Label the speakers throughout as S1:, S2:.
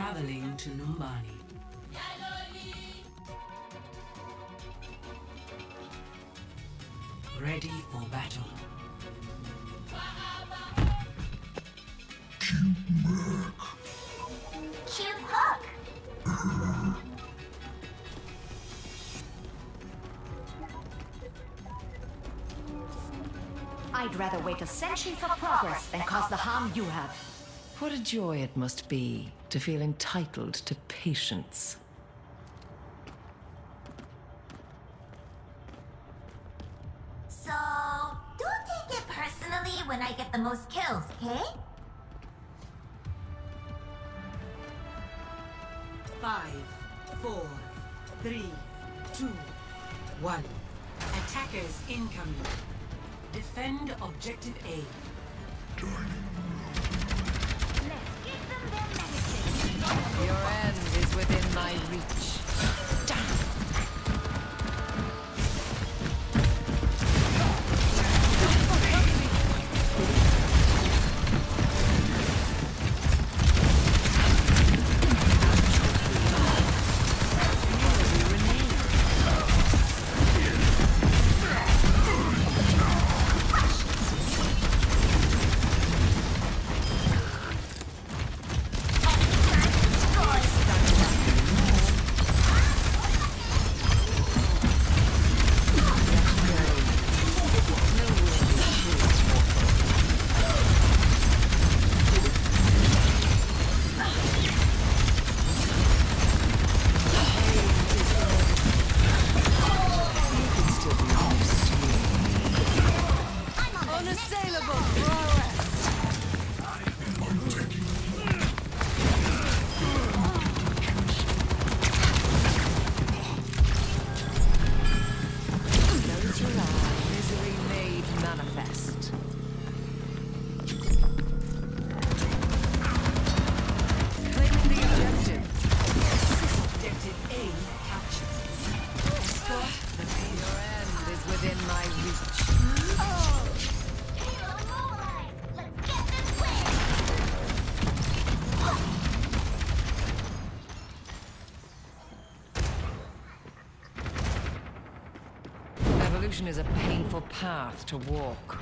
S1: Traveling to Numbani. Ready for battle.
S2: Cute hook. I'd rather wait a century for progress than cause the harm you have.
S3: What a joy it must be to feel entitled to patience.
S2: So, don't take it personally when I get the most kills, okay?
S1: 5, 4, 3, 2, 1. Attackers incoming. Defend objective A.
S2: Let's give them their medicine.
S3: Your end is within my reach. Evolution is a painful path to walk.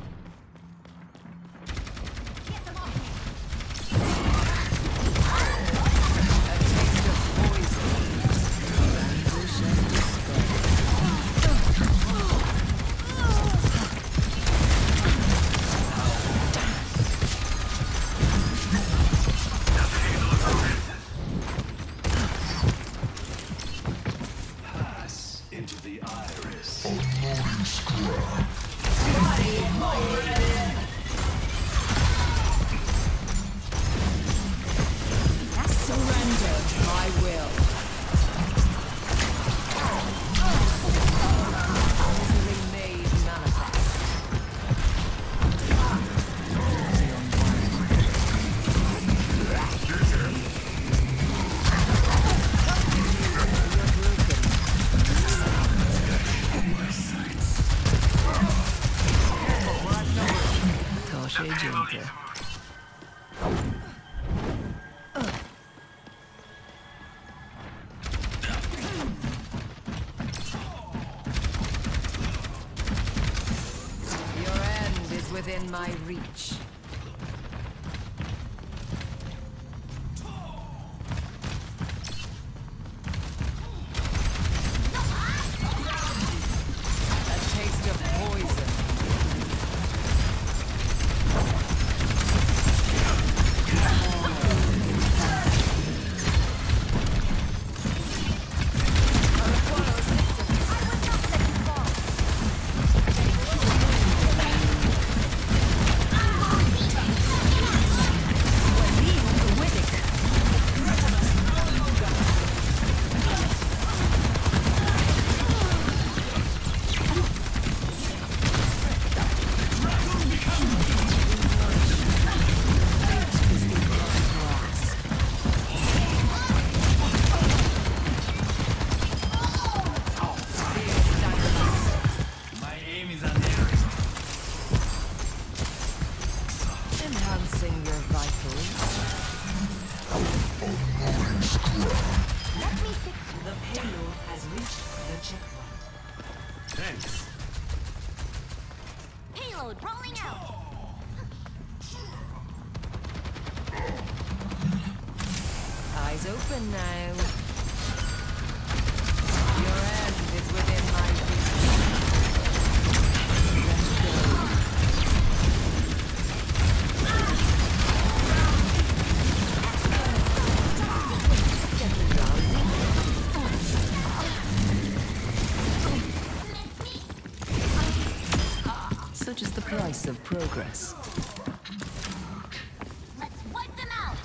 S3: Within my reach. A taste of poison.
S2: payload rolling out.
S3: Eyes open now. Your end is within my reach. Let's go. Such is the price of progress.
S2: Let's wipe them out.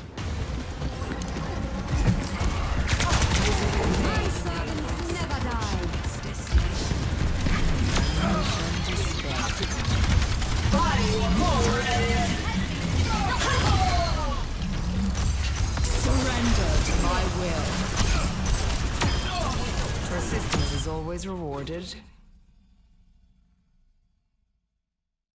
S4: My servants never die.
S3: Surrender to my will. Persistence is always rewarded.